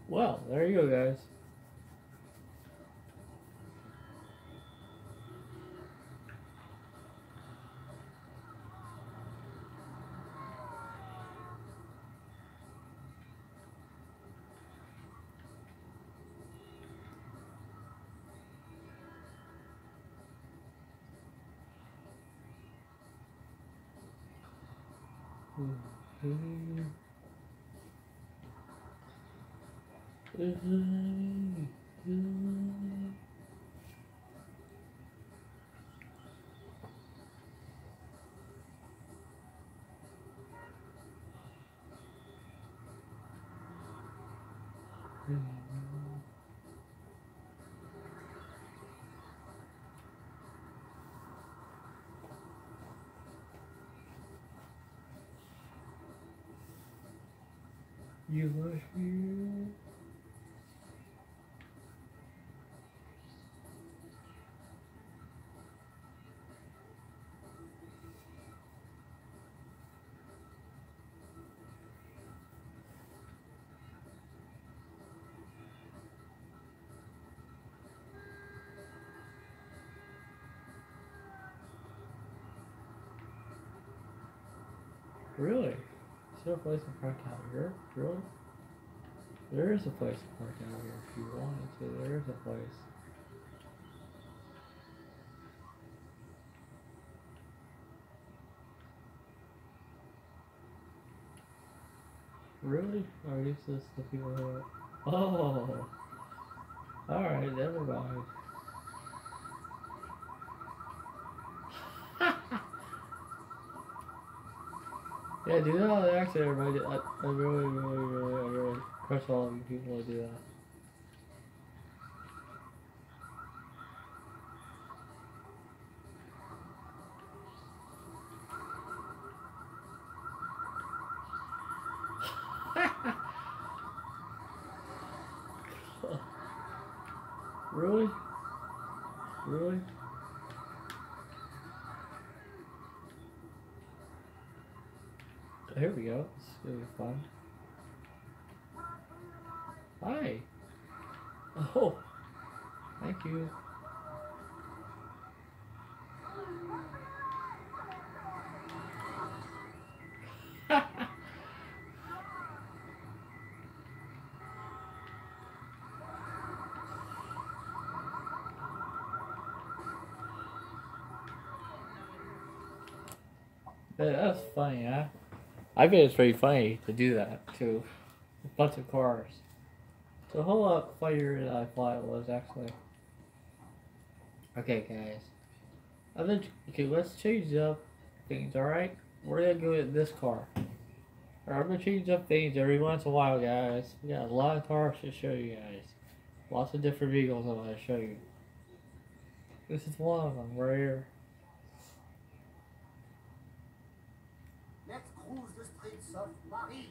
Well, there you go, guys. You were here. Really? Is there a place to park out here? Really? There is a place to park out here if you wanted to. There is a place. Really? Or is this the people who... Oh! Alright, never mind. Yeah, do that. Actually, everybody, I really crush all of you people who do that. Really? Really? Here we go. This is gonna be fun. Hi. Oh, thank you. That's funny, huh? I bet it's pretty funny to do that to a bunch of cars. So hold up, fire that I thought it was actually. Okay, guys. Okay, let's change up things. All right, we're gonna go with this car. Alright, I'm gonna change up things every once in a while, guys. We got a lot of cars to show you guys. Lots of different vehicles I want to show you. This is one of them right here. Let's cruise the streets of Paris.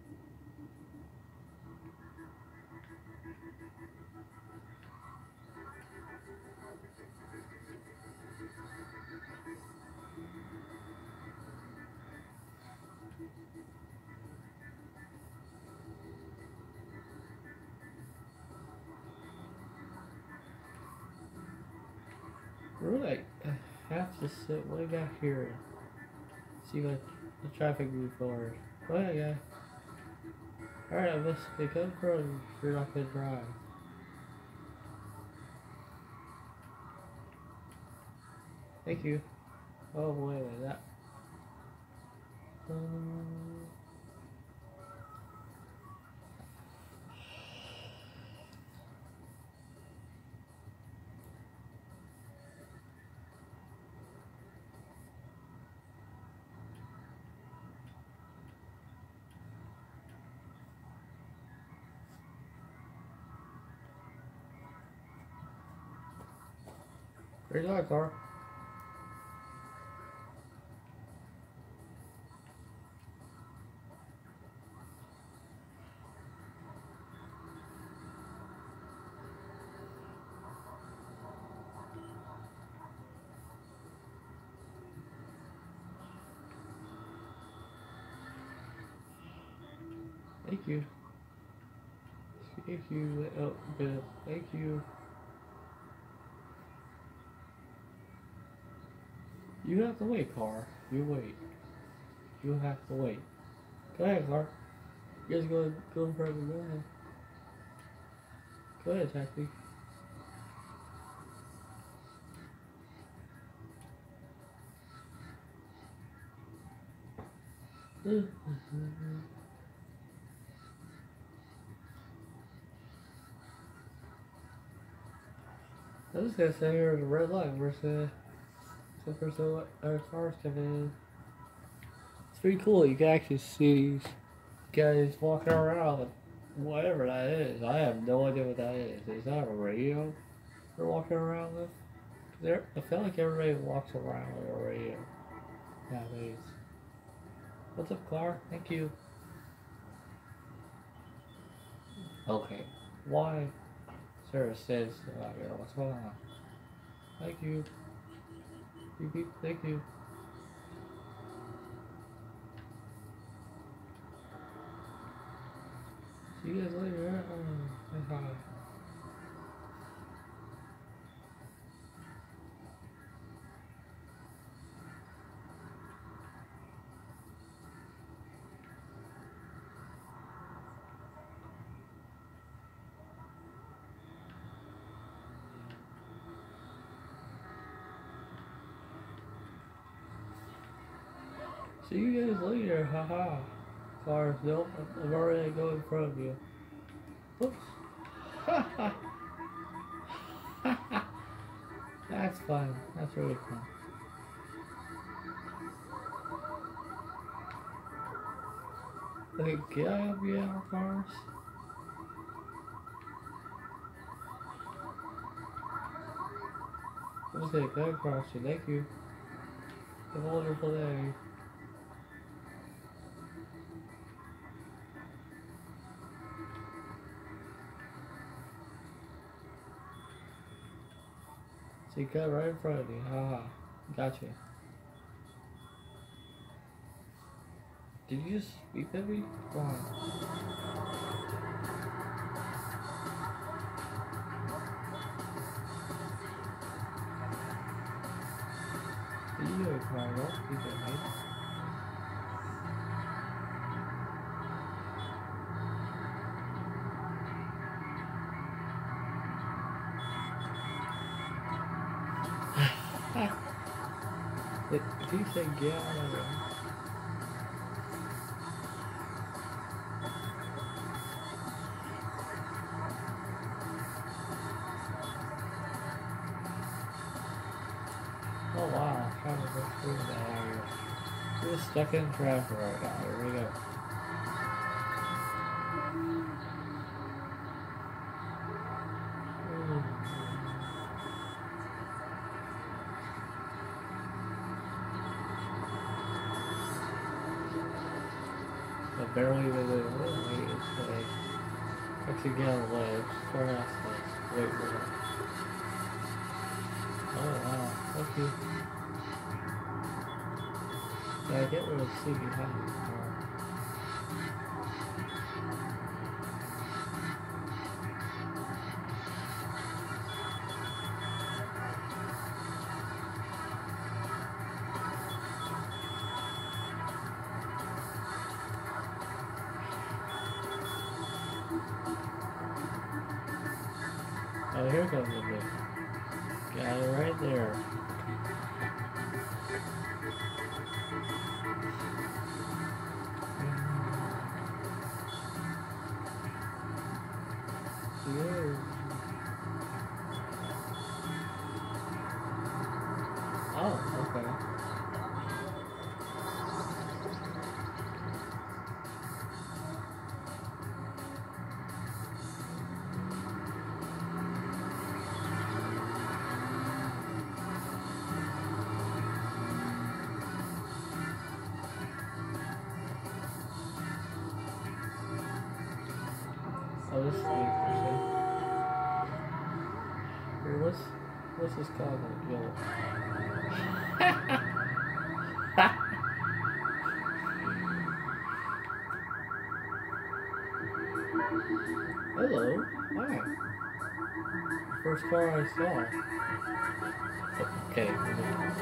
Really, I have to sit way back here. See what the traffic before. Go ahead, guys. Alright, I'm just because you're not gonna drive. Thank you. Oh boy, that. Where's our car? Thank you. Thank you. Oh, Bill. Thank you. You have to wait, car. You wait. You have to wait. Go ahead, car. You guys go further. Go ahead. Go ahead, taxi. I was gonna say here the red light versus our cars coming in. It's pretty cool. You can actually see these guys walking around with whatever that is. I have no idea what that is. Is that a radio they're walking around with? I feel like everybody walks around with a radio nowadays. What's up, car? Thank you. Okay. Why? Sarah says out here. What's going on? Thank you. Beep, beep. Thank you. See you guys later. Say hi. See you guys later, haha. Cars, nope, I'm already going in front of you. Oops. That's fun. That's really fun. Okay, can I help you out, cars? Okay, go across you. Thank you. Have a wonderful day. So you got right in front of me. Haha. Gotcha. Did you just beep at me? Why? You know, Carl. Beep at me. Did you say get out of there? Oh wow, I'm trying to go through that area. We're stuck in traffic right now. Here we go. I barely even wait. It's like actually get on the ledge. Perhaps wait for that. Oh wow, thank you. Yeah, get rid of the seat behind the car. Oh, here comes the bit. Got it right there. Yeah. Oh, okay. Oh, this is interesting. Here, what's this called? Yellow. Hello. Hi. First car I saw. Okay.